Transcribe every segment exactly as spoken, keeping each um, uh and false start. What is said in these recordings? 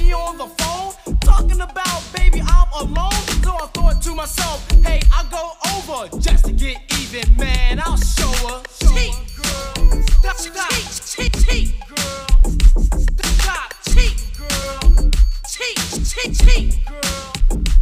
me on the phone, talking about, baby, I'm alone. So I thought to myself, hey, I'll go over just to get even, man. I'll show her. Cheat, girl. Stop, stop. Cheat, cheat, girl. Stop, cheat, girl. Cheat, cheat, cheat, girl.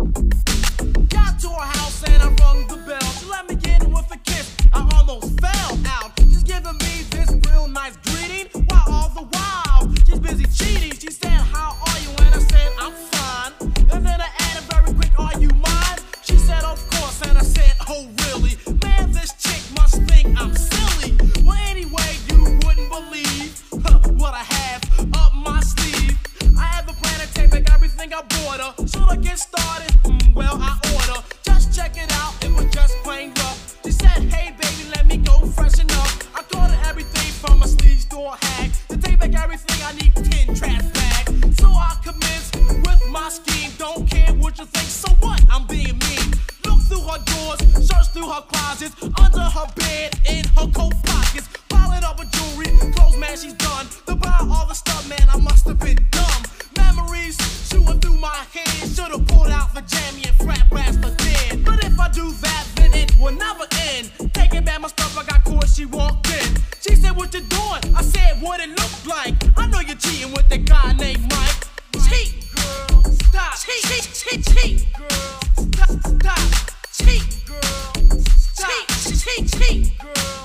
Got to her house and I rung the bell. She let me in with a kiss. I almost fell out. She's giving me this real nice greeting, while all the while she's busy cheating. She said, how are you? And I said, I'm fine. And then I added very quick, are you mine? She said, of course. And I said, oh really? Man, this chick must think I'm silly. Well, anyway, you wouldn't believe huh, what I have up my sleeve. I have a plan to take back everything I bought her. Should I get started? Mm, well, I order. Just check it out, it was just plain rough. She said, hey baby, let me go freshen up. I called her everything from a sleeve store hack. To take back everything, I need ten trash bags. So I commence with my scheme. Don't care what you think, so what? I'm being mean. Look through her doors, search through her closets, under her bed, in her coat pockets. Piling up with jewelry, clothes, man, she's done. To buy all the stuff, man, I must have been dumb. Memories shooting through my head. Should've pulled out for jammy and frat brass for dead. But if I do that, then it will never end. Taking back my stuff, I got caught, she walked in. She said, what you doing? I said, what it looked like. I know you're cheating with that guy named Mike. Cheat, girl, stop. Cheat, cheat, cheat, cheat, girl. Stop, stop. Cheat, girl. Stop. Cheat, cheat, cheat, girl.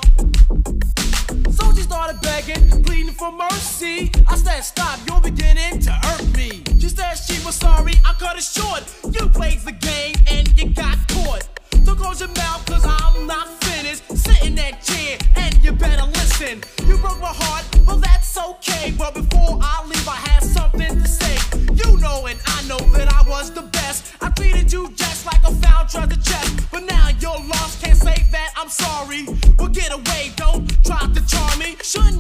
So she started begging, pleading for mercy. I said, stop, you're beginning to hurt me. She said she was sorry, I cut it short. You played the game and you got caught. So close your mouth, cause I'm not finished. Sit in that chair and you better listen. You broke my heart, well that's okay. But before I leave, I had something to say. You know and I know that I was the best. I treated you just like a found treasure chest. But now you're lost, can't say that I'm sorry. Well get away, don't try to charm me. Shouldn't